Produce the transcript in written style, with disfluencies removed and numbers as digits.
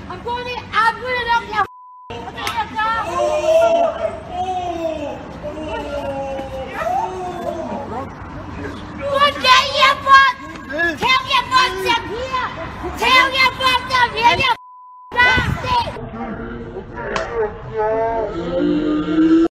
I'm going to knock your Good day, your boss! Tell your boss I'm here! Tell your boss I'm here, you bastard!